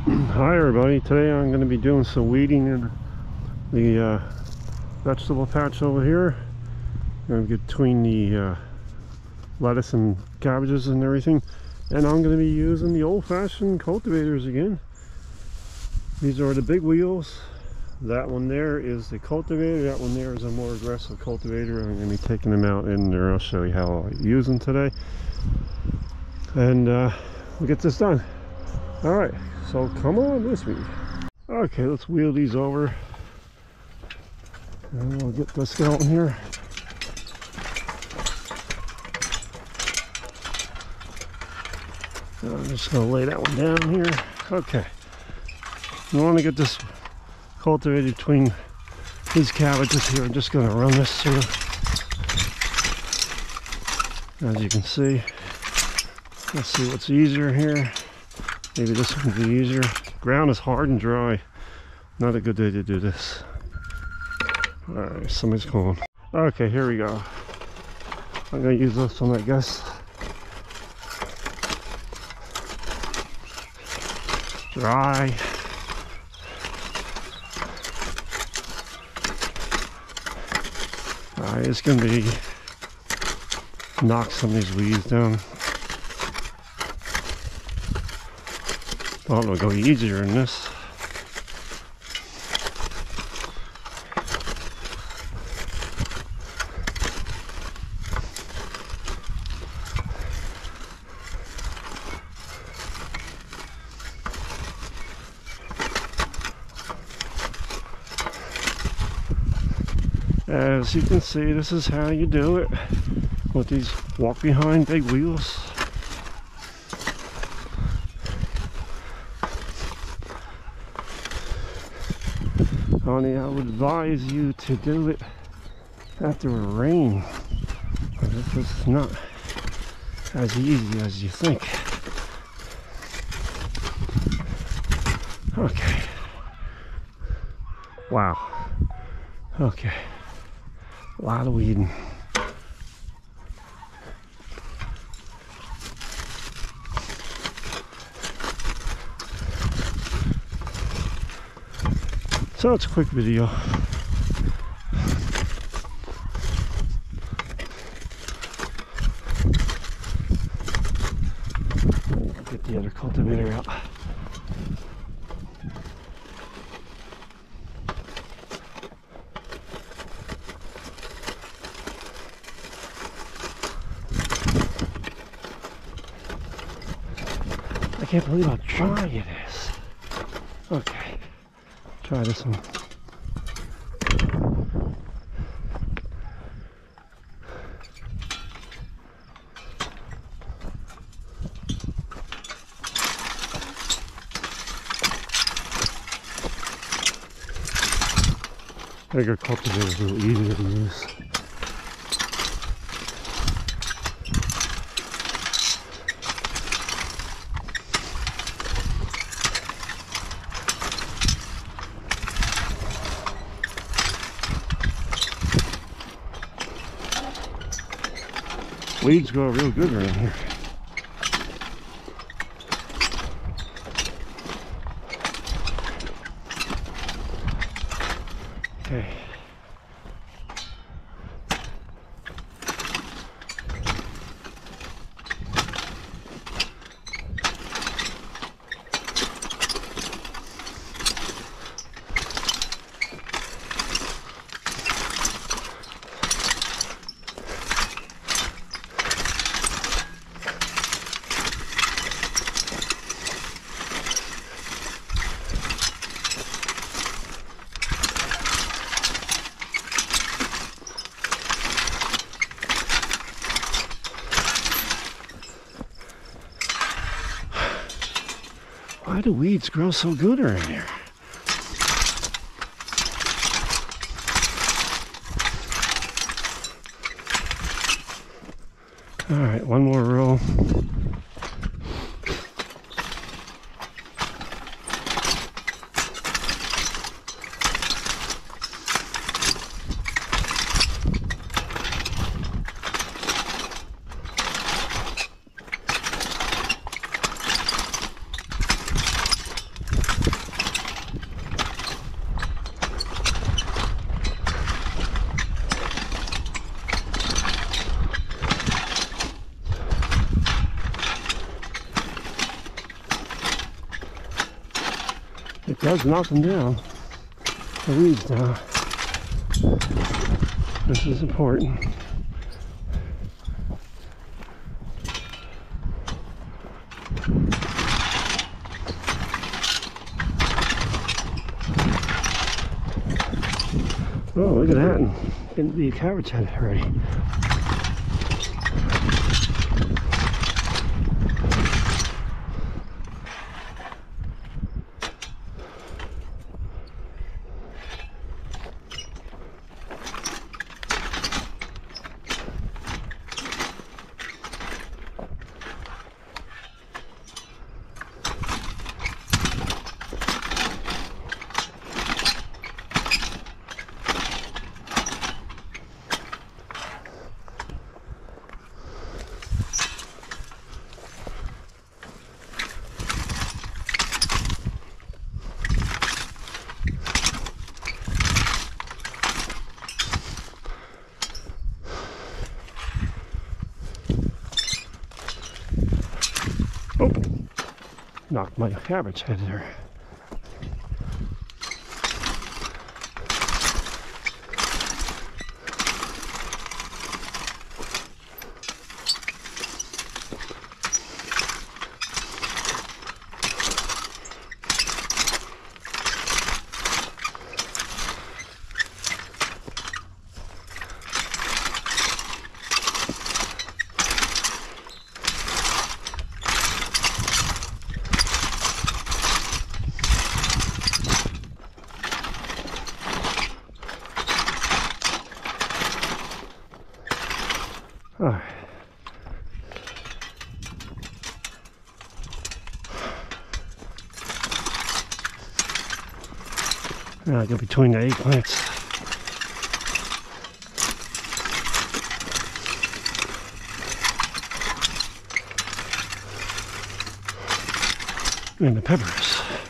Hi everybody, today I'm going to be doing some weeding in the vegetable patch over here. Between the lettuce and cabbages and everything. And I'm going to be using the old-fashioned cultivators again. These are the big wheels. That one there is the cultivator, that one there is a more aggressive cultivator. I'm going to be taking them out in there. I'll show you how I use them today. And we'll get this done. Alright, so come on with me. Okay, let's wheel these over. And we'll get this going here. I'm just going to lay that one down here. Okay. You want to get this cultivated between these cabbages here. I'm just going to run this through. As you can see. Let's see what's easier here. Maybe this one will be easier. Ground is hard and dry. Not a good day to do this. Alright, somebody's calling. Okay, here we go. I'm going to use this one, I guess. Dry. Alright, it's going to be knock some of these weeds down. Thought it would go easier in this. As you can see, this is how you do it with these walk behind big wheels. Honey, I would advise you to do it after a rain. This is not as easy as you think. Okay. Wow. Okay. A lot of weeding. So it's a quick video. Get the other cultivator out. I can't believe how dry it is. Okay. Try this one. Bigger cultivator is a little easier to use. Weeds grow real good around here. Okay. Why do weeds grow so good around here? All right, one more row. It does knock them down. The weeds down. This is important. Oh, look at that. Getting to be a cabbage head already. Oh, knocked my cabbage head there. All right. Now I go between the eggplants. And the peppers.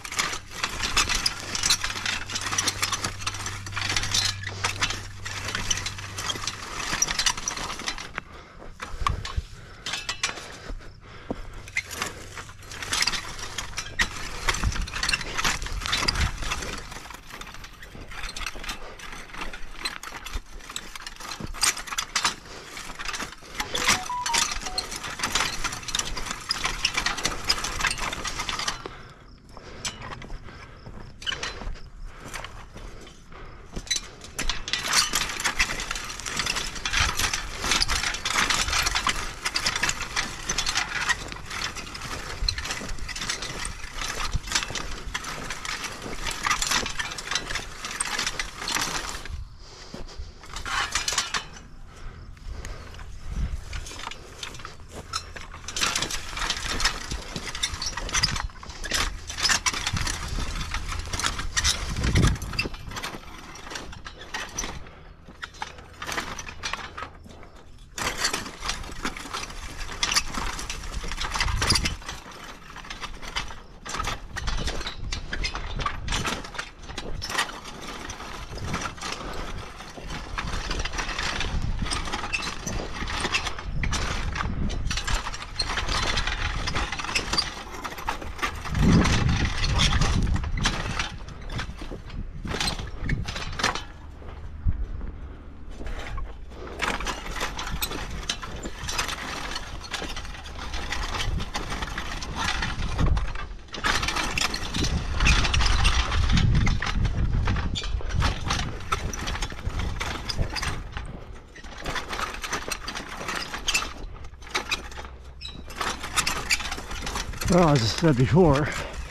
Well, as I said before,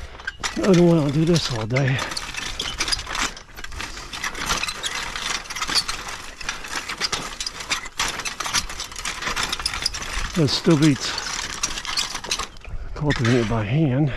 I don't want to do this all day. It still beats cultivating by hand.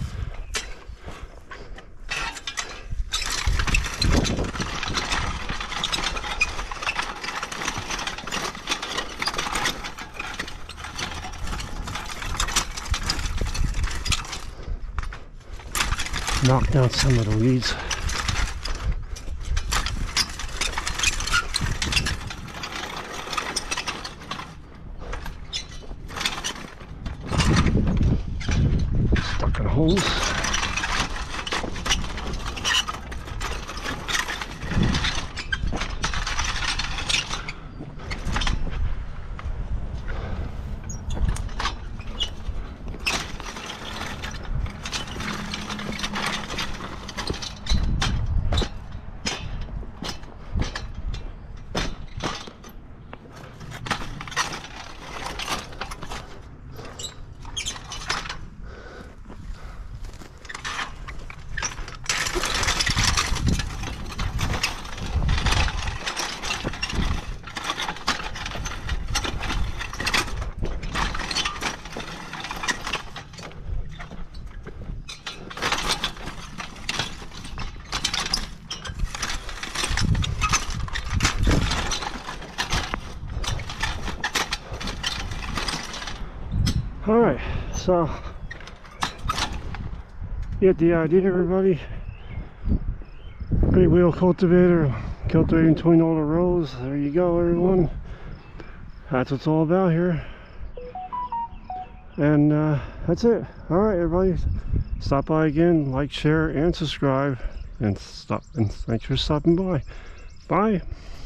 Knock down some of the weeds. Stuck in holes. Alright, so you get the idea, everybody. Big wheel cultivator, cultivating between all the rows. There you go, everyone. That's what it's all about here. And that's it. Alright, everybody. Stop by again, like, share, and subscribe. And thanks for stopping by. Bye.